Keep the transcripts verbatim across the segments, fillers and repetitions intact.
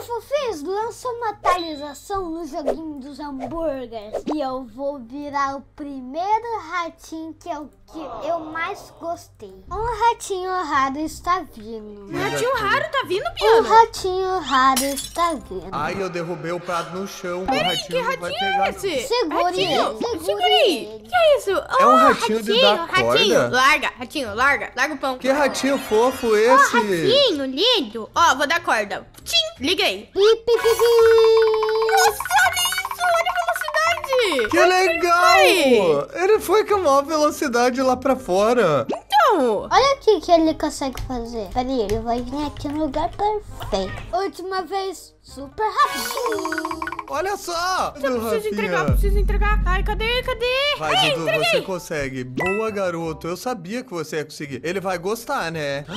fofinhos, lançou uma atualização no joguinho dos hambúrgueres. E eu vou virar o primeiro ratinho que eu, que eu mais gostei. Um ratinho raro está vindo. Um ratinho raro tá vindo, Um Piano? ratinho raro está vindo. Ai, eu derrubei o prato no chão. Peraí, o ratinho que não vai ratinho pegar. é esse? Segure ratinho, ele, segure segura aí. ele. Que é isso? É um Oh, ratinho de dar ratinho, corda? larga, ratinho, larga, larga o pão. Que ratinho fofo Oh, esse? ratinho, lindo. Ó, vou dar corda. Tchim, liguei. Pi, pi, pi, pi. Nossa, olha isso, olha a velocidade. Que legal! foi? Ele foi com a maior velocidade lá pra fora. Então, Olha aqui que ele consegue fazer. Peraí, ele vai vir aqui no lugar perfeito. Última vez, super rápido. Olha só! eu Meu preciso entregar, Rafinha. preciso entregar. Ai, cadê, cadê? Vai, Ai, Dudu, você consegue. Boa, garoto. Eu sabia que você ia conseguir. Ele vai gostar, né?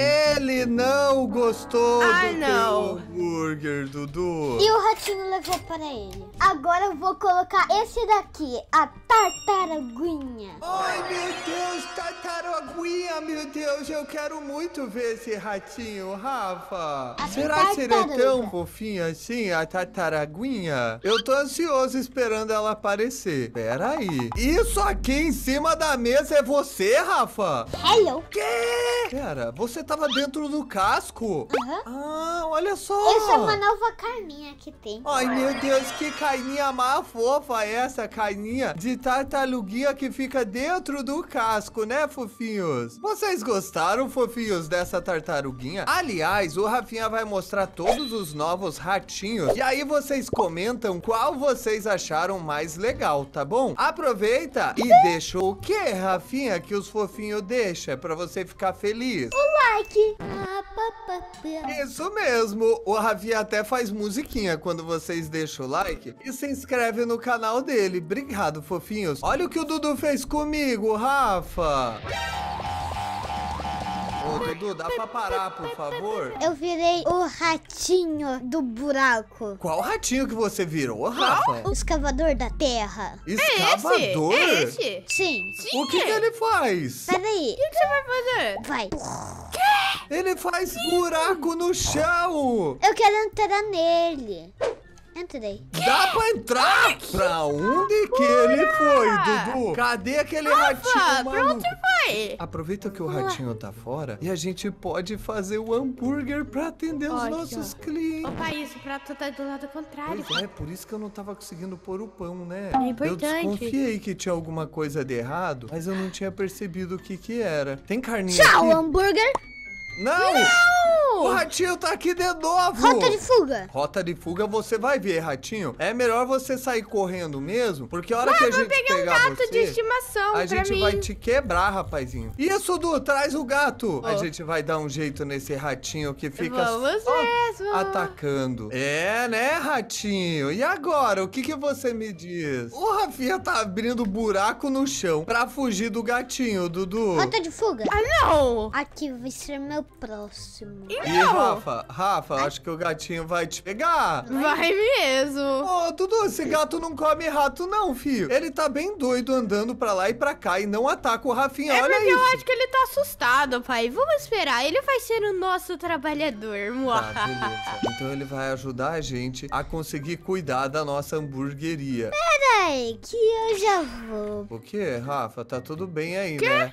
Ele não gostou Ai, do não. teu hambúrguer, Dudu. E o ratinho levou para ele. Agora eu vou colocar esse daqui, a tartaruguinha. Ai, meu Deus, tartaruguinha, meu Deus. Eu quero muito ver esse ratinho, Rafa. A Será que ele é tartaruga. tão fofinho assim, a tartaruguinha? Eu tô ansioso esperando ela aparecer. Pera aí. Isso aqui em cima da mesa é você, Rafa? Hello. Quê? Pera, você tava dentro do casco? Aham. Ah, olha só. Essa é uma nova carninha que tem. Ai, meu Deus, que carninha mais fofa é essa carninha de tartaruguinha que fica dentro do casco, né, fofinhos? Vocês gostaram, fofinhos, dessa tartaruguinha? Aliás, o Rafinha vai mostrar todos os novos ratinhos e aí vocês comentam qual vocês acharam mais legal, tá bom? Aproveita e deixa o que, Rafinha, que os fofinhos deixam pra você ficar feliz? Like. Ah, pá, pá, pá. Isso mesmo, o Rafinha até faz musiquinha quando vocês deixam o like e se inscreve no canal dele. Obrigado, fofinhos. Olha o que o Dudu fez comigo, Rafa. Ô, Dudu, dá pra parar, por favor? Eu virei o ratinho do buraco. Qual ratinho que você virou, Rafa? O escavador da terra. Escavador? É esse? Sim. O que que ele faz? Peraí. O que você vai fazer? Vai. Ele faz buraco no chão. Eu quero entrar nele. Entrei. Dá pra entrar? Pra onde que ele foi, Dudu? Cadê aquele ratinho Rafa, pra maluco? onde você vai? Aproveita que o ratinho tá fora e a gente pode fazer o hambúrguer pra atender os Olha. nossos clientes. Opa, isso, o prato tá do lado contrário. Pois é, por isso que eu não tava conseguindo pôr o pão, né? É importante. Eu desconfiei que tinha alguma coisa de errado, mas eu não tinha percebido o que que era. Tem carninha Tchau, aqui? hambúrguer. Não! Não! O ratinho tá aqui de novo! Rota de fuga. Rota de fuga você vai ver, ratinho. É melhor você sair correndo mesmo, porque a hora Ué, que a vou gente pegar um pegar gato você, de estimação a pra gente mim. vai te quebrar, rapazinho. Isso, Du, traz o gato. A Oh. gente vai dar um jeito nesse ratinho que fica Vamos só mesmo. atacando. É, né, ratinho? E agora, o que que você me diz? O Rafinha tá abrindo buraco no chão pra fugir do gatinho, Dudu. Rota de fuga. Ah, não! Aqui vai ser meu próximo. E Não! Rafa, Rafa, acho que o gatinho vai te pegar. Vai mesmo. Ô, Dudu, esse gato não come rato não, filho. Ele tá bem doido andando pra lá e pra cá e não ataca o Rafinha, É olha porque isso. eu acho que ele tá assustado, pai. Vamos esperar, ele vai ser o nosso trabalhador. Tá, beleza. Então ele vai ajudar a gente a conseguir cuidar da nossa hamburgueria. Peraí, que eu já vou. O quê, Rafa? Tá tudo bem aí, né?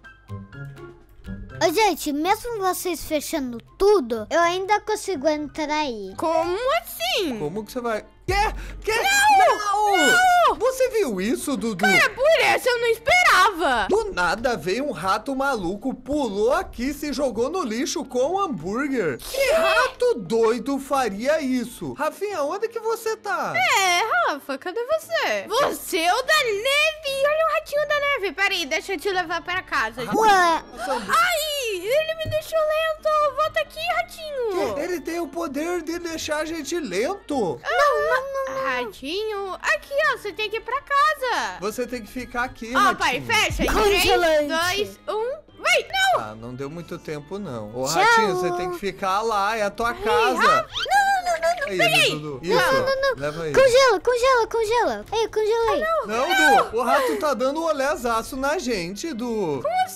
Ô, gente, mesmo vocês fechando tudo, eu ainda consigo entrar aí. Como assim? Como que você vai... Quê? Quê? Não! Não! Você viu isso, Dudu? É por isso eu não esperava. Do nada veio um rato maluco, pulou aqui, se jogou no lixo com o hambúrguer. Que rato doido faria isso? Rafinha, onde que você tá? É, Rafa, cadê você? Você é o da neve. Olha o ratinho da neve. Peraí, deixa eu te levar pra casa. Ué, Ai, ele me deixou lento. Volta aqui, ratinho. Ele tem o poder de deixar a gente lento. Ratinho, aqui, ó, você tem que ir pra casa. Você tem que ficar aqui, Ó, pai, ratinho. fecha. Congelante. três, dois, um, vai. Não. Ah, não deu muito tempo, não. Ô, Tchau. ratinho, você tem que ficar lá, é a tua casa. não, não, não, não. Aí, ele, Dudu. Isso, Não, não, não. leva aí. Congela, congela, congela. Ei, congelei. Não, Du, o rato tá dando um olhazaço na gente, Du. Como assim?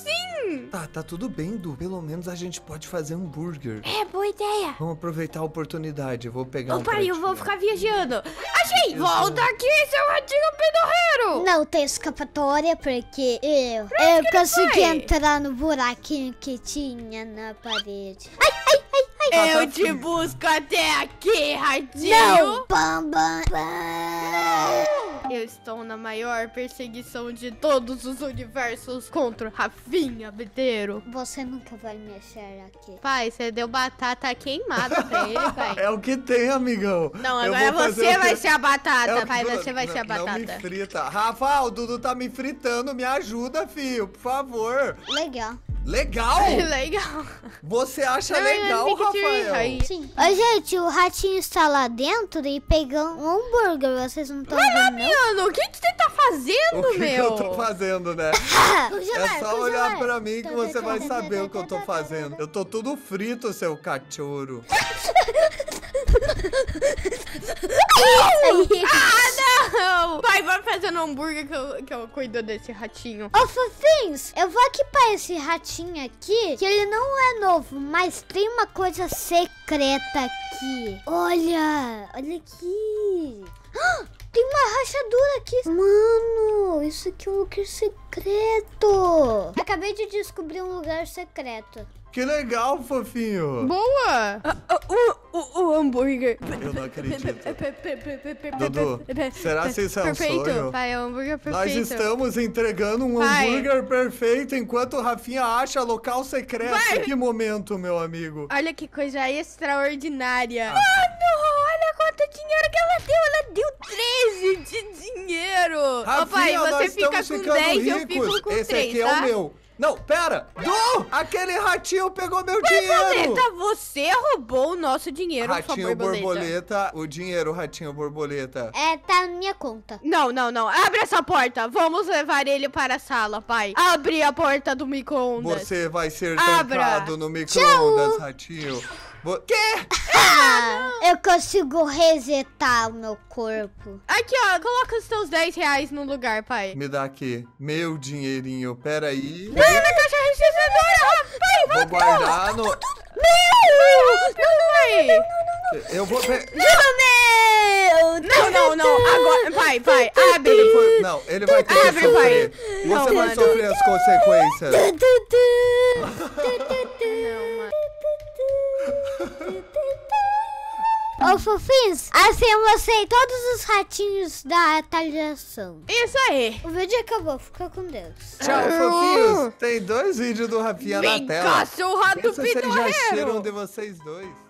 ruim. Tá, tá tudo bem, Du. Pelo menos a gente pode fazer hambúrguer. É, boa ideia. Vamos aproveitar a oportunidade. Eu vou pegar Ô, um pai, eu pratinho. vou ficar viajando. Achei! Eu Volta sou- aqui, seu ratinho pedorreiro! Não tem escapatória porque eu, eu consegui vai? entrar no buraquinho que tinha na parede. Ai, ai, ai, ai. Eu te busco até aqui, ratinho! Não, bam, bam, bam. Eu estou na maior perseguição de todos os universos contra Rafinha Beteiro. Você nunca vai mexer aqui. Pai, você deu batata queimada pra ele, pai. É o que tem, amigão. Não, Eu agora vou fazer você o que- vai ser a batata, É o que- pai. Você vai não, ser a Não me batata. frita. Rafa, o Dudu tá me fritando. Me ajuda, filho, por favor. Legal. Legal? Legal. Você acha Não, legal, eu fico Rafael? aí. Sim. Ô, gente, o ratinho está lá dentro e pegando um hambúrguer. Vocês não estão vendo, não? Mano, o que, que você tá fazendo, O que meu? eu tô fazendo, né? Congelar, É só olhar congelar. pra mim que você vai saber o que eu tô fazendo. Eu tô tudo frito, seu cachorro. Ah, não! Pai, vai fazendo hambúrguer que eu, que eu cuido desse ratinho. Ô, fofinhos, eu vou equipar esse ratinho aqui, que ele não é novo, mas tem uma coisa secreta aqui. Olha, olha aqui. Ah, tem uma rachadura aqui. Mano, isso aqui é um lugar secreto. Acabei de descobrir um lugar secreto. Que legal, fofinho. Boa! Ah, ah, o, o, o hambúrguer. Eu não acredito. Dudu, será se isso é um Perfeito. sonho? Pai, é um hambúrguer perfeito. Nós estamos entregando um Vai. hambúrguer perfeito enquanto o Rafinha acha local secreto. Vai. Que momento, meu amigo. Olha que coisa extraordinária. Mano, olha quanto dinheiro que ela deu. Ela deu treze de dinheiro. Ô, pai, Rafinha, você nós fica estamos com ficando dez, eu ricos. fico com Esse três, aqui tá? é o meu. Não, pera! Du! Aquele ratinho pegou meu dinheiro! Borboleta, você roubou o nosso dinheiro, por Ratinho favor, borboleta. borboleta, o dinheiro, ratinho borboleta. É, tá na minha conta. Não, não, não. Abre essa porta. Vamos levar ele para a sala, pai. Abre a porta do micro-ondas. Você vai ser Abra. tancado no micro-ondas, ratinho. Vo- Quê? Ah, eu consigo resetar o meu corpo. Aqui, ó. Coloca os seus dez reais no lugar, pai. Me dá aqui, meu dinheirinho, pera aí. Vai na caixa registradora. Pai, Vou guardar no... Não, pai. Eu vou... pe- Meu! Não, não, não. Agora, pai, pai, abre. Ele foi... Não, ele vai ter que Abre, sofrer. pai. Você Não, vai mano. sofrer as consequências. Não, mano. Ô, fofinhos, assim eu mostrei todos os ratinhos da atualização. Isso aí. O vídeo acabou, fica com Deus. Tchau, fofinhos. Tem dois vídeos do Rafinha na Vem tela. cá, seu rato Pensa se eles já pitorreiro. cheiram de vocês dois.